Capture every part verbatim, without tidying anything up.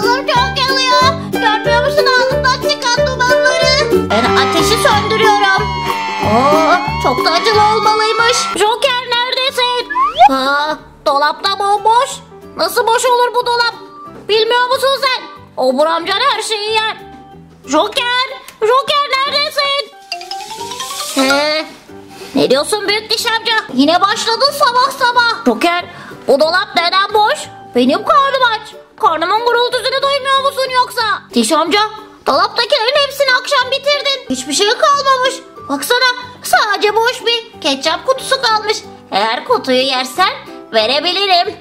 Ağzım çok yanıyor. Görmüyor musun ağzımdan çıkan dumanları? Ben ateşi söndürüyorum. Aa, çok da acılı olmalıymış. Joker neredesin? Aa, dolapta bomboş. Nasıl boş olur bu dolap? Bilmiyor musun sen? Obur amcan her şeyi yer. Joker! Joker neredesin? He, ne diyorsun büyük diş amca? Yine başladın sabah sabah. Joker, bu dolap neden boş? Benim karnım aç. Karnımın gurultusunu duymuyor musun yoksa? Diş amca, dolaptakilerin hepsini akşam bitirdin. Hiçbir şey kalmamış. Baksana, sadece boş bir ketçap kutusu kalmış. Eğer kutuyu yersen verebilirim.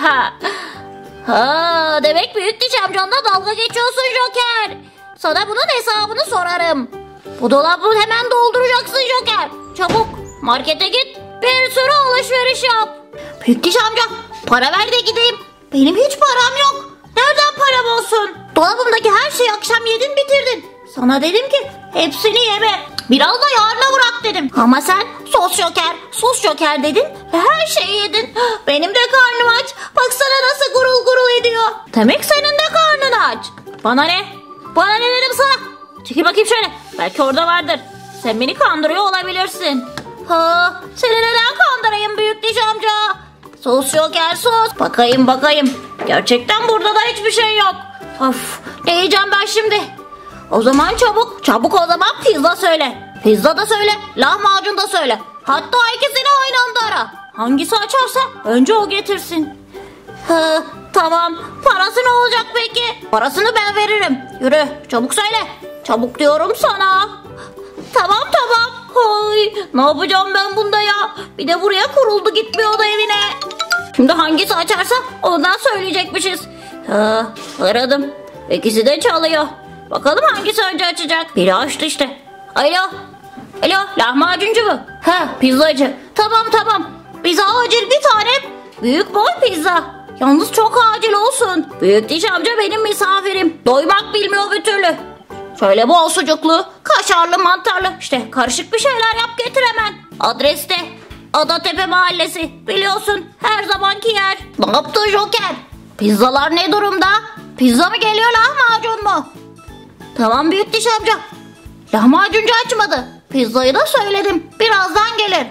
Ha, demek büyük diş amcanla dalga geçiyorsun Joker. Sana bunun hesabını sorarım. Bu dolabı hemen dolduracaksın Joker. Çabuk markete git, bir sürü alışveriş yap. Büyük diş amca, para ver de gideyim. Benim hiç param yok. Nereden param olsun? Dolabımdaki her şeyi akşam yedin bitirdin. Sana dedim ki hepsini yeme. Biraz da yarına bırak dedim. Ama sen sos Joker, sos Joker dedin ve her şeyi yedin. Benim de karnım aç. Baksana nasıl gurul gurul ediyor. Demek senin de karnın aç. Bana ne? Bana ne dedim sana? Çekil bakayım şöyle. Belki orada vardır. Sen beni kandırıyor olabilirsin. Ha, seni neden kandırayım büyük diş amca? Sos Joker sos. Bakayım bakayım. Gerçekten burada da hiçbir şey yok. Of, ne yiyeceğim ben şimdi? O zaman çabuk, çabuk o zaman pizza söyle. Pizza da söyle, lahmacun da söyle. Hatta ikisini aynı anda ara. Hangisi açarsa önce o getirsin. Ha, tamam. Parası ne olacak peki? Parasını ben veririm. Yürü, çabuk söyle. Çabuk diyorum sana. Tamam tamam. Hay, ne yapacağım ben bunda ya? Bir de buraya kuruldu gitmiyor da evine. Şimdi hangisi açarsa ondan söyleyecekmişiz. Ha, aradım. İkisi de çalıyor. Bakalım hangisi önce açacak. Biri açtı işte. Alo. Alo, lahmacuncu mu? Ha, pizzacı. Tamam tamam. Bize acil bir tane büyük boy pizza. Yalnız çok acil olsun. Büyük diş amca benim misafirim. Doymak bilmiyor bir türlü. Şöyle bol sucuklu, kaşarlı, mantarlı. İşte karışık bir şeyler yap getir hemen. Adreste Adatepe Mahallesi. Biliyorsun her zamanki yer. Ne yaptın Joker? Pizzalar ne durumda? Pizza mı geliyor lahmacun mu? Tamam büyük diş amca. Lahmacuncu açmadı. Pizzayı da söyledim. Birazdan gelir.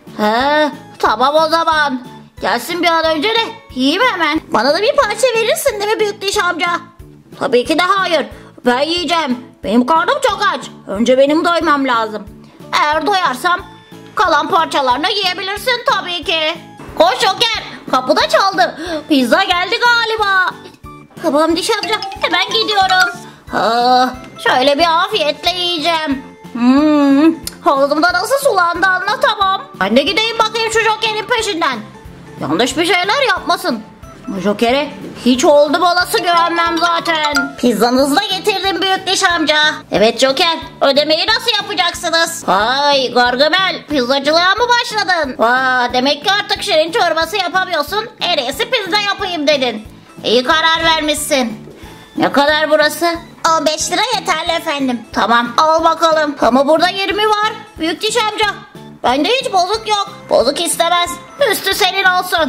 He, tamam o zaman. Gelsin bir an önce de yiyeyim hemen. Bana da bir parça verirsin değil mi büyük diş amca? Tabii ki de hayır. Ben yiyeceğim. Benim karnım çok aç. Önce benim doymam lazım. Eğer doyarsam kalan parçalarını yiyebilirsin tabii ki. Koş Joker. Kapıda çaldı. Pizza geldi galiba. Tamam diş amca. Hemen gidiyorum. Ha, şöyle bir afiyetle yiyeceğim. Hmm, ağzımda nasıl sulandı anlatamam. Ben de gideyim bakayım şu Joker'in peşinden. Yanlış bir şeyler yapmasın. Bu Joker'e hiç oldu olası güvenmem zaten. Pizzanızı da getirdim büyük diş amca. Evet Joker, ödemeyi nasıl yapacaksınız? Hay Gargamel, pizzacılığa mı başladın? Vaa, demek ki artık şirin çorbası yapamıyorsun. En iyisi pizza yapayım dedin. İyi karar vermişsin. Ne kadar burası? on beş lira yeterli efendim. Tamam al bakalım. Ama burada yirmi var. Büyük diş amca. Bende hiç bozuk yok. Bozuk istemez. Üstü senin olsun.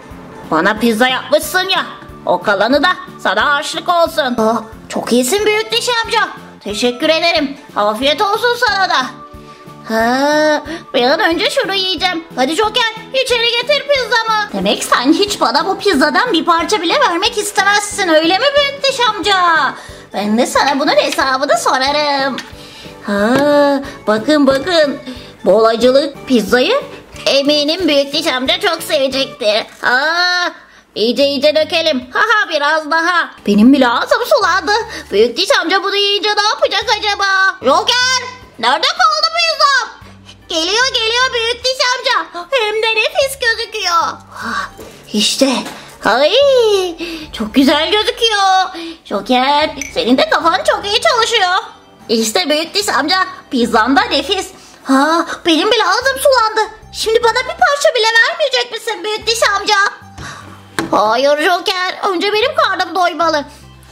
Bana pizza yapmışsın ya. O kalanı da sana harçlık olsun. Oh, çok iyisin büyük diş amca. Teşekkür ederim. Afiyet olsun sana da. Ha, bir an önce şunu yiyeceğim. Hadi Joker içeri getir pizzamı. Demek sen hiç bana bu pizzadan bir parça bile vermek istemezsin öyle mi büyük diş amca? Ben de sana bunun hesabını sorarım. Ha, bakın bakın. Bol acılı pizzayı eminim büyük diş amca çok sevecektir. Ha, iyice iyice dökelim. Ha biraz daha. Benim bile ağzım sulandı. Büyük diş amca bunu yiyince ne yapacak acaba? Joker, nerede kaldı pizzam? Geliyor geliyor büyük diş amca. Hem de nefis gözüküyor. İşte. Ay, çok güzel gözüküyor. Joker, senin de kafan çok iyi çalışıyor. İşte büyük diş amca, pizzan da nefis. Ha, benim bile ağzım sulandı. Şimdi bana bir parça bile vermeyecek misin büyük diş amca? Hayır Joker, önce benim karnım doymalı.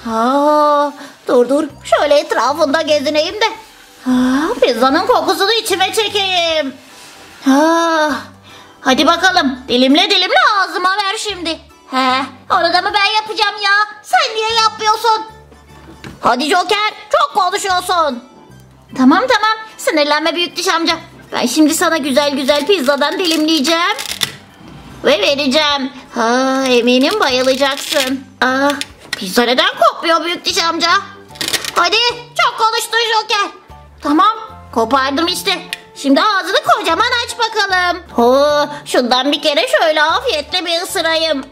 Ha, dur dur, şöyle etrafında gezineyim de. Ha, pizzanın kokusunu içime çekeyim. Ha, hadi bakalım, dilimle dilimle ağzıma ver şimdi. He, onu da mı ben yapacağım ya? Sen niye yapmıyorsun? Hadi Joker, çok konuşuyorsun. Tamam tamam, sinirlenme büyük diş amca. Ben şimdi sana güzel güzel pizzadan dilimleyeceğim. Ve vereceğim. Ha, eminim bayılacaksın. Aa, pizza neden kopmuyor büyük diş amca? Hadi, çok konuştun Joker. Tamam, kopardım işte. Şimdi ağzını kocaman aç bakalım. Ho, şundan bir kere şöyle afiyetle bir ısırayım.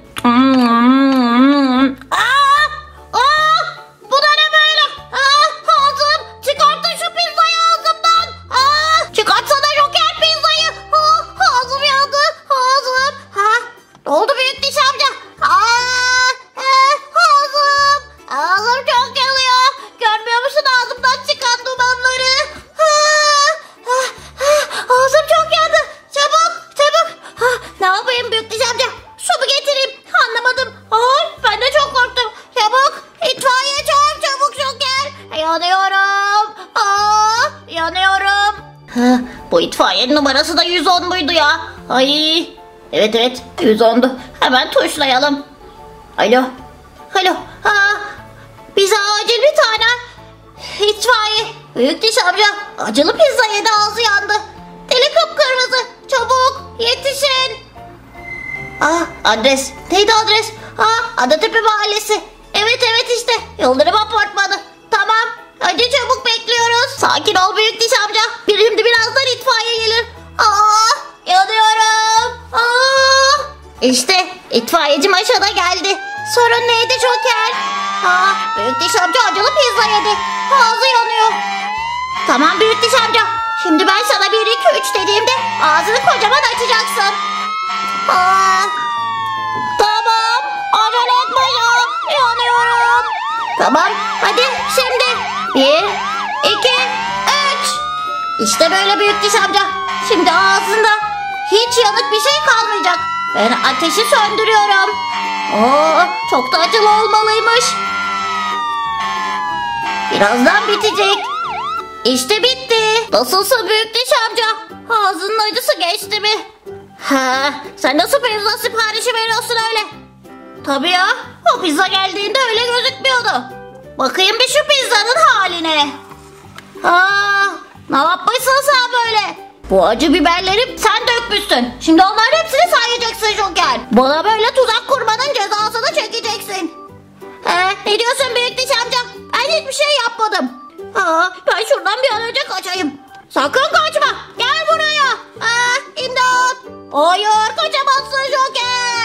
Hmm. Aa, aa, bu da ne böyle? Aa, ağzım, çıkartın şu pizzayı ağzımdan. Aa, çıkartsana Joker pizzayı. Aa, ağzım yandı, ağzım. Ha, ne oldu büyük diş amca? Aa, e, ağzım, ağzım çok yanıyor. Görmüyor musun ağzımdan çıkan dumanları? Aa, ah, ah, ağzım çok yandı. Çabuk, çabuk. Ha, ne yapayım büyük diş amca? Su mu getireyim? Anlamadım. Ay, ben de çok korktum. Çabuk, itfaiye çağır çabuk Joker. Yanıyorum. Aa, yanıyorum. Ha, bu itfaiyenin numarası da yüz on muydu ya? Ay, evet evet yüz ondu. Hemen tuşlayalım. Alo. Alo. Ha, bize acil bir tane itfaiye. Büyük diş amca acılı pizza yedi, ağzı yandı. Dili kıpkırmızı. Çabuk yetişin. Aa, adres. Neydi adres? Aa, Adatepe Mahallesi. Evet evet işte. Yıldırım Apartmanı. Tamam. Hadi çabuk bekliyoruz. Sakin ol büyük diş amca. Bir şimdi birazdan itfaiye gelir. Aa, yanıyorum. Aa. İşte itfaiyecim aşağıda geldi. Sorun neydi Joker? Aa, büyük diş amca acılı pizza yedi. Ağzı yanıyor. Tamam büyük diş amca. Şimdi ben sana bir iki üç dediğimde ağzını kocaman açacaksın. Aa, tamam. Acele etme ya. Yanıyorum. Tamam. Hadi şimdi. Bir, iki, üç. İşte böyle büyük diş amca. Şimdi ağzında hiç yanık bir şey kalmayacak. Ben ateşi söndürüyorum. Oo, çok da acılı olmalıymış. Birazdan bitecek. İşte bitti. Nasılsın büyük diş amca? Ağzının acısı geçti mi? Ha, sen nasıl pizza siparişi veriyorsun öyle? Tabii ya, o pizza geldiğinde öyle gözükmüyordu. Bakayım bir şu pizzanın haline. Aa, ne yapmışsın sen böyle? Bu acı biberleri sen dökmüşsün. Şimdi onların hepsini sayacaksın Joker. Bana böyle tuzak kurmanın cezasını çekeceksin. He, ne diyorsun büyük diş amca? Ben hiçbir şey yapmadım. Aa, ben şuradan bir an önce kaçayım. Sakın kaçma. Gel buraya. Aa, imdat. Hayır, kaçamazsın Joker.